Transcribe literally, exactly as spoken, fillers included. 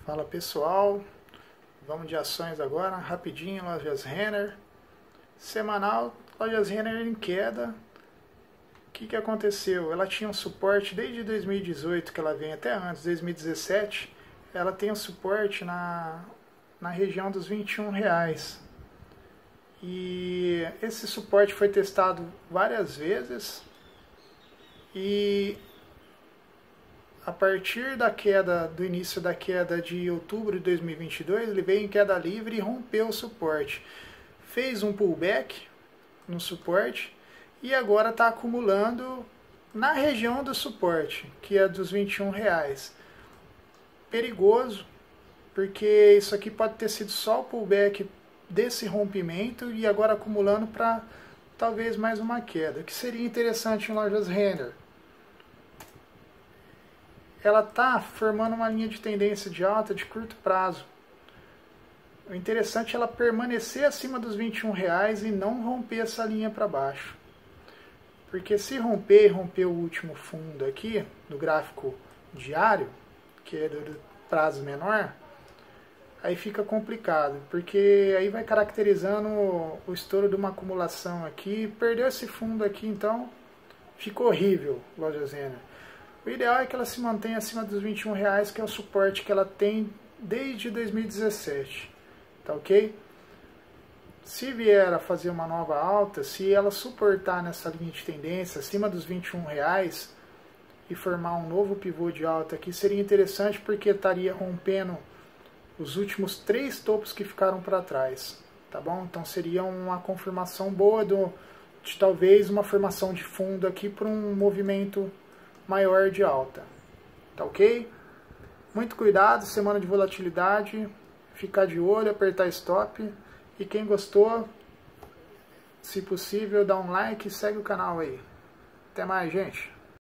Fala pessoal, vamos de ações agora, rapidinho, lojas Renner. Semanal, lojas Renner em queda. O que, que aconteceu? Ela tinha um suporte desde dois mil e dezoito, que ela vem até antes, dois mil e dezessete. Ela tem um suporte na, na região dos vinte e um reais. E esse suporte foi testado várias vezes. E a partir da queda, do início da queda de outubro de dois mil e vinte e dois, ele veio em queda livre e rompeu o suporte. Fez um pullback no suporte e agora está acumulando na região do suporte, que é dos vinte e um reais. Perigoso, porque isso aqui pode ter sido só o pullback desse rompimento e agora acumulando para talvez mais uma queda. O que seria interessante em lojas Renner? Ela está formando uma linha de tendência de alta de curto prazo. O interessante é ela permanecer acima dos vinte e um reais e não romper essa linha para baixo. Porque se romper, romper o último fundo aqui, no gráfico diário, que é do prazo menor, aí fica complicado, porque aí vai caracterizando o, o estouro de uma acumulação aqui. Perdeu esse fundo aqui, então ficou horrível, lojas Renner. O ideal é que ela se mantenha acima dos vinte e um reais, que é o suporte que ela tem desde dois mil e dezessete. Tá ok? Se vier a fazer uma nova alta, se ela suportar nessa linha de tendência acima dos vinte e um reais e formar um novo pivô de alta aqui, seria interessante, porque estaria rompendo os últimos três topos que ficaram para trás. Tá bom? Então seria uma confirmação boa do, de talvez uma formação de fundo aqui para um movimento maior de alta. Tá ok? Muito cuidado, semana de volatilidade, ficar de olho, apertar stop. E quem gostou, se possível, dá um like e segue o canal aí. Até mais, gente!